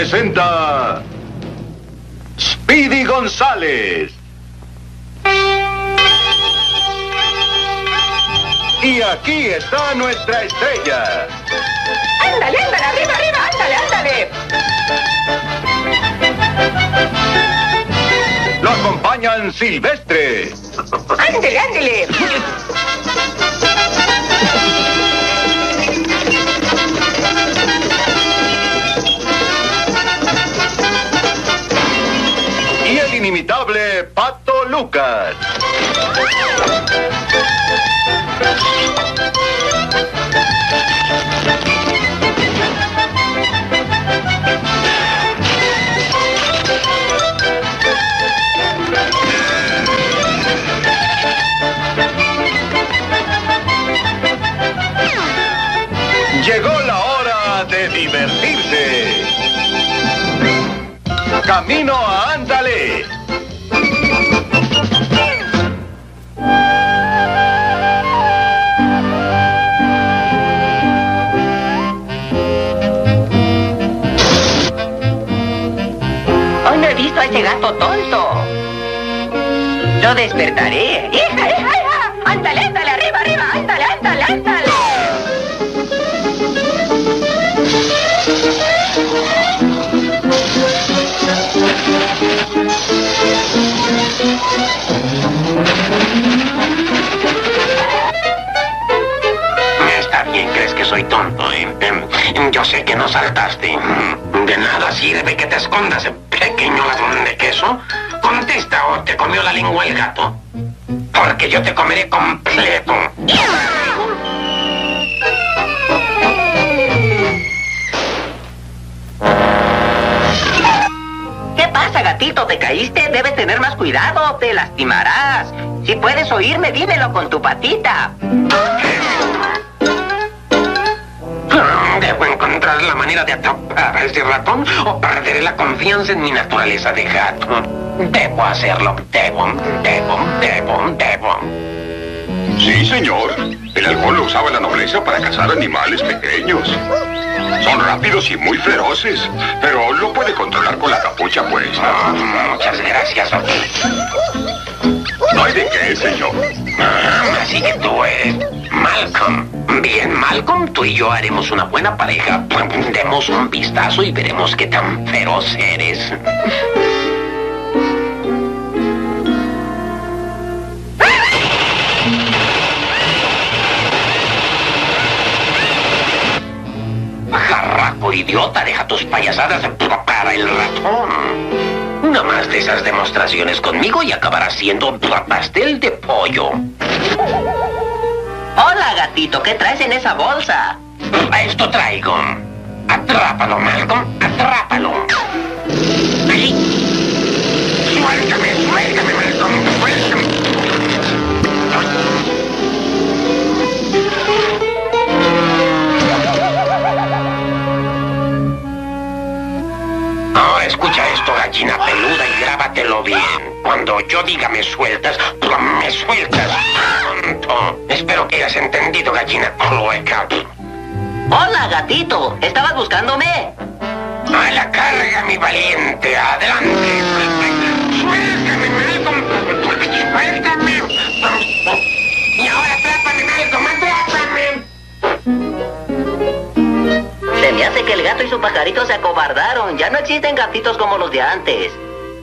presenta Speedy González. Y aquí está nuestra estrella. ¡Ándale, ándale! ¡Arriba, arriba! ¡Ándale, ándale! Lo acompañan Silvestre. ¡Ándale, ándale! Y el inimitable Pato Lucas. Llegó la hora de divertirse. Camino a Ándale. Hoy no he visto a ese gato tonto. Lo despertaré. ¡Hija, hija, hija! ¡Ándale, ándale! ¡Arriba, arriba! ¡Ándale, ándale, ándale! Está bien, ¿crees que soy tonto? Yo sé que no saltaste. De nada sirve que te escondas, pequeño ladrón de queso. Contesta o te comió la lengua el gato. Porque yo te comeré completo. ¿Qué pasa, gatito? ¿Te caíste? Debes tener más cuidado. Te lastimarás. Si puedes oírme, dímelo con tu patita. Debo encontrar la manera de atrapar a ese ratón o perderé la confianza en mi naturaleza de gato. Debo hacerlo. Debo. Sí, señor. El halcón lo usaba la nobleza para cazar animales pequeños. Son rápidos y muy feroces, pero lo puede controlar con la capucha puesta. Muchas gracias. No hay de qué, señor. Así que tú eres Malcolm. Bien, Malcolm, tú y yo haremos una buena pareja. Demos un vistazo y veremos qué tan feroz eres. Jarraco idiota, deja tus payasadas para el ratón. Una más de esas demostraciones conmigo y acabarás siendo pastel de pollo. Hola, gatito. ¿Qué traes en esa bolsa? Esto traigo. Atrápalo, Malcolm. Atrápalo. ¡Ay! Suéltame, Malcolm. Suéltame. Ahora escucha esto, gallina peluda, y grábatelo bien. Cuando yo diga me sueltas, me sueltas pronto. Espero que hayas entendido, gallina cloaca. Hola, gatito. ¿Estabas buscándome? A la carga, mi valiente. Adelante. Suéltame, Malcolm. Suéltame. Y ahora atrápame, Malcolm. Atrápame. Se me hace que el gato y su pajarito se acobardaron. Ya no existen gatitos como los de antes.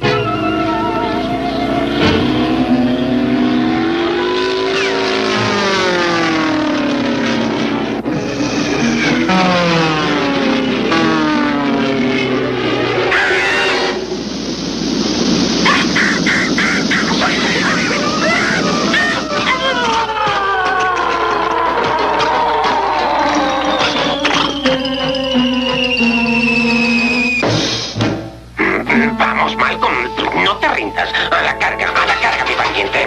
Vamos, Malcolm, no te rindas. A la carga, mi valiente.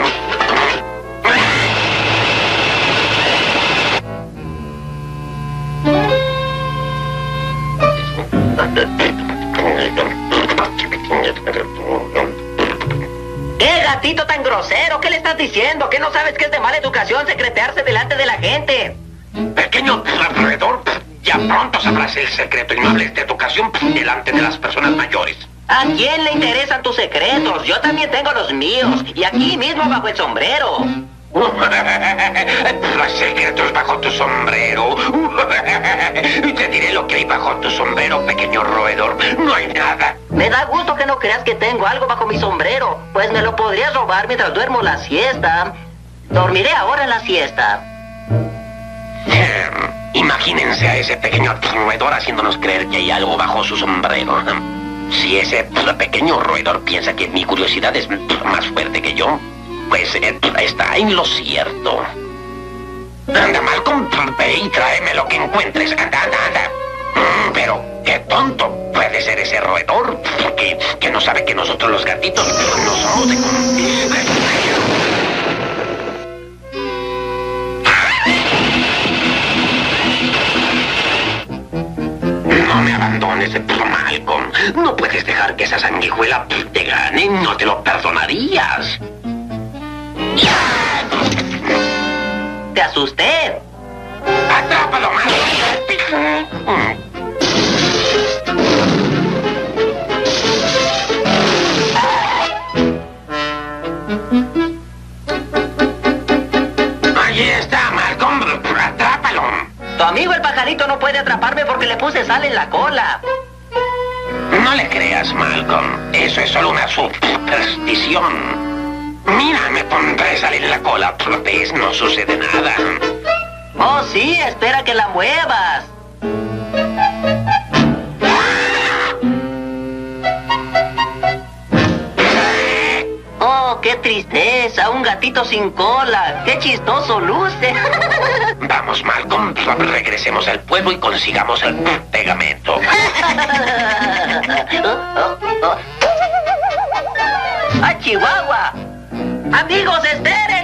¿Qué gatito tan grosero? ¿Qué le estás diciendo? ¿Que no sabes que es de mala educación secretearse delante de la gente? Pequeño roedor, ya Pronto sabrás el secreto y no hables de tu ocasión delante de las personas mayores. ¿A quién le interesan tus secretos? Yo también tengo los míos. Y aquí mismo bajo el sombrero. Los secretos bajo tu sombrero. Te diré lo que hay bajo tu sombrero, pequeño roedor. No hay nada. Me da gusto que no creas que tengo algo bajo mi sombrero, pues me lo podrías robar mientras duermo la siesta. Dormiré ahora en la siesta. Imagínense a ese pequeño roedor haciéndonos creer que hay algo bajo su sombrero. Si ese pequeño roedor piensa que mi curiosidad es más fuerte que yo, pues está en lo cierto. Anda, Malcolm, ve y tráeme lo que encuentres. Anda. Pero qué tonto puede ser ese roedor, que no sabe que nosotros los gatitos no somos de... No me abandones, Malcolm. No puedes dejar que esa sanguijuela te gane. No te lo perdonarías. Te asusté. ¡Atrápalo, Malcolm! Allí está, Malcolm. Atrápalo. Tu amigo el pajarito no puede atraparme porque le puse sal en la cola. No le creas, Malcolm. Eso es solo una superstición. Mira, me pondré sal en la cola. ¿Ves? No sucede nada. Oh, sí, espera que la muevas. Oh, qué tristeza, un gatito sin cola. Qué chistoso luce. Vamos, Malcolm, regresemos al pueblo y consigamos el pegamento. ¡A Chihuahua! ¡Amigos, esperen!